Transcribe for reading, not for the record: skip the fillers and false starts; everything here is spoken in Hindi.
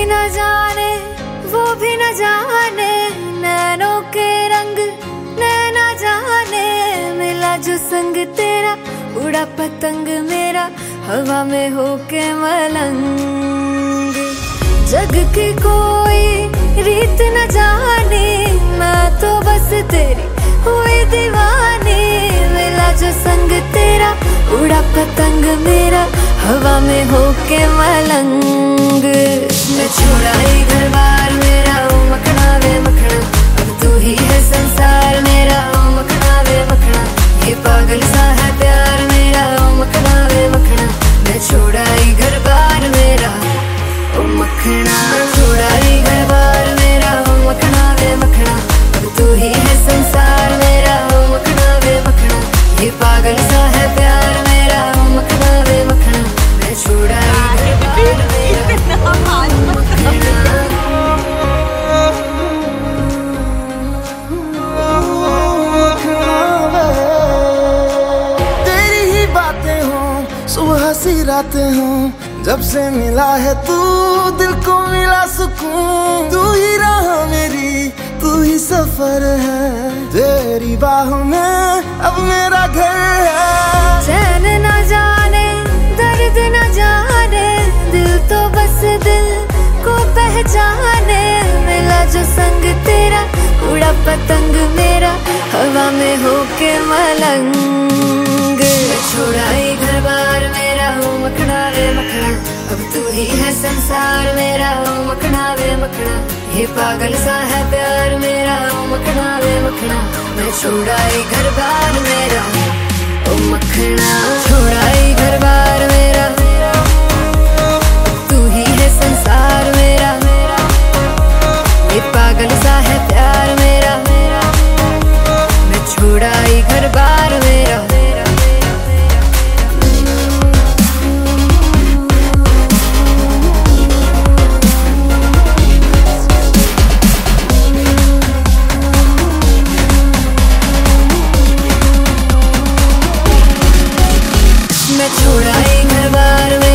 न जाने वो भी न जाने, नैनों के रंग नैना जाने। मिला जो संग तेरा उड़ा पतंग मेरा, हवा में होके मलंग। जग की कोई रीत न जाने, मैं तो बस तेरी हुई दीवानी। मिला जो संग तेरा उड़ा पतंग मेरा, हवा में होके मलंग। मैं छोड़ा ही घर बार मेरा, ओ मखना वे मखना, अब तू ही है संसार मेरा, ओ मखना वे मखना। ये पागल सा है प्यार मेरा, ओ मखना वे मखना। मैं छोड़ा ही घर बार मेरा, ओ मखना। छोड़ा ही घर बार मेरा, ओ मखना वे मखना, अब तू ही है संसार मेरा, ओ मखना वे मखना। ये पागल सा है प्यार मेरा, ओ मखना वे मखना। मैं छोड़ा ही घर बार मेरा, ओ मखना। तेरी ही बातें हों, सुबह सी रातें हों, जब से मिला है तू दिल को मिला सुकून। तू ही राह मेरी, तू ही सफर है, तेरी बाहों में अब मेरा घर है। चैन न जाने दर्द न जाने, दिल तो बस दिल को पहचाने। मिला जो संग तेरा उड़ा पतंग मेरा, हवा में होके मलंग। छोड़ा ही घर बार मेरा, ओ मखना वे मखना, अब तू ही है संसार मेरा, ओ मखना वे मखना। ये पागल सा है प्यार मेरा, ओ मखना वे मखना। मैं छोड़ा ही घर बार मेरा, ओ मखना। छोड़ा ही घर बार मेरा, तू ही है संसार मेरा, ये पागल सा है प्यार मेरा। मैं छोड़ा ही घर बार मेरा। मैं छोड़ा ही घर बार